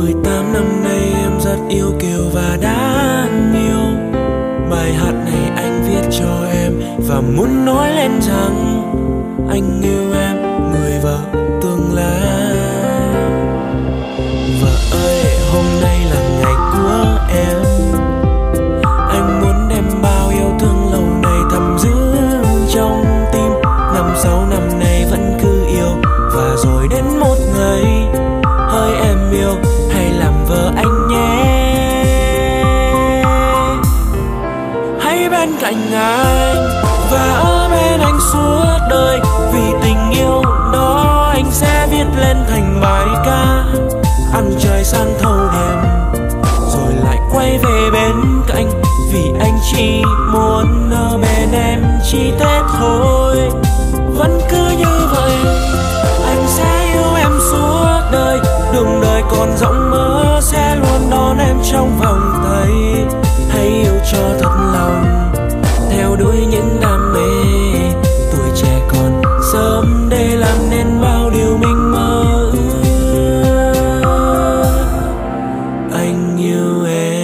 18 năm nay em rất yêu Kiều và đáng yêu. Bài hát này anh viết cho em và muốn nói lên rằng anh yêu em, người vợ tương lai. Vợ ơi, hôm nay là ngày của em. Anh muốn đem bao yêu thương lâu nay thầm giữ trong tim. 5-6 năm nay vẫn cứ yêu, và rồi đến một ngày hỡi em yêu, hãy làm vợ anh nhé. Hãy bên cạnh anh và ở bên anh suốt đời, vì tình yêu đó anh sẽ viết lên thành bài ca. Ăn trời sang thâu đêm rồi lại quay về bên cạnh, vì anh chỉ muốn ở bên em chỉ thế thôi. Vẫn cứ như vậy anh sẽ yêu em suốt đời, đường đời còn rộng mơ sẽ luôn đón em trong vòng tay. Hãy yêu cho thật lòng, theo đuổi những đam mê, tuổi trẻ còn sớm để làm nên bao điều mình mơ ước. Anh yêu em.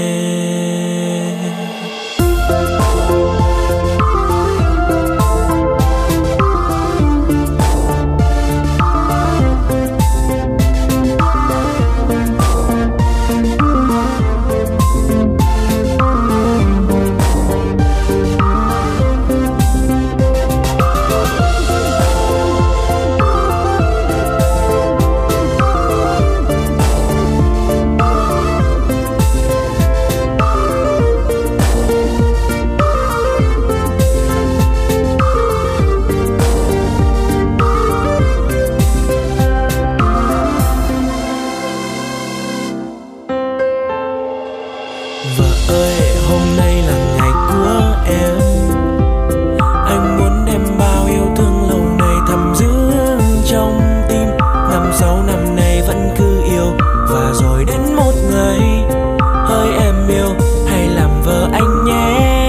Vợ ơi, hôm nay là ngày của em. Anh muốn đem bao yêu thương lâu nay thầm giữ trong tim. 5-6 năm nay vẫn cứ yêu, và rồi đến một ngày hỡi em yêu, hãy làm vợ anh nhé.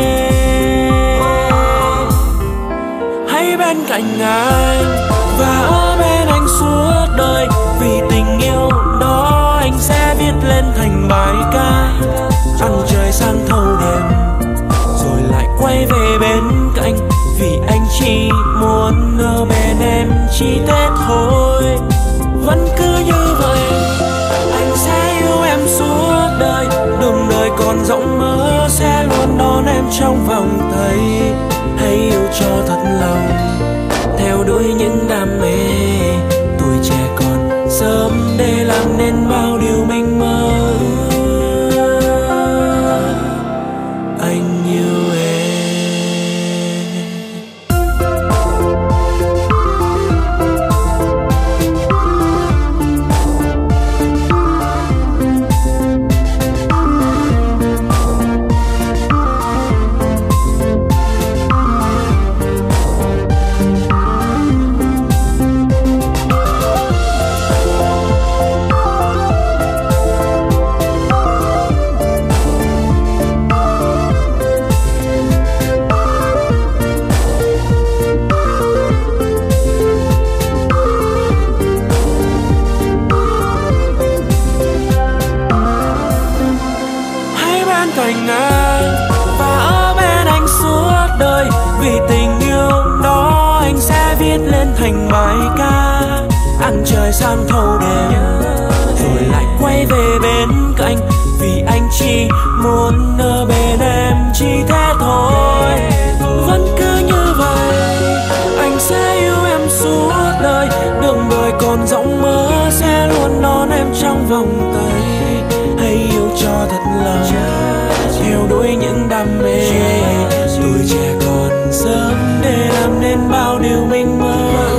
Hãy bên cạnh anh và ở bên anh suốt đời, vì tình yêu đó anh sẽ viết lên thành bài ca. Ăn trời sang thâu đêm rồi lại quay về bên cạnh, vì anh chỉ muốn ở bên em chỉ thế thôi. Vẫn cứ như vậy anh sẽ yêu em suốt đời, đường đời còn rộng mơ sẽ luôn đón em trong vòng tay. Hãy yêu cho thật lòng, theo đuổi những đam mê, tuổi trẻ còn sớm để làm nên bao điều mình mơ ước. Anh yêu em. Cạnh anh và ở bên anh suốt đời, vì tình yêu đó anh sẽ viết lên thành bài ca. Ăn trời sang thâu đêm rồi lại quay về bên cạnh, vì anh chỉ muốn ở bên em chỉ thế thôi. Vẫn cứ như vậy anh sẽ yêu em suốt đời, đường đời còn rộng mơ sẽ luôn đón em trong vòng tay. Hãy yêu cho thật lòng, theo đuổi những đam mê, tuổi trẻ còn sớm để làm nên bao điều mình mơ.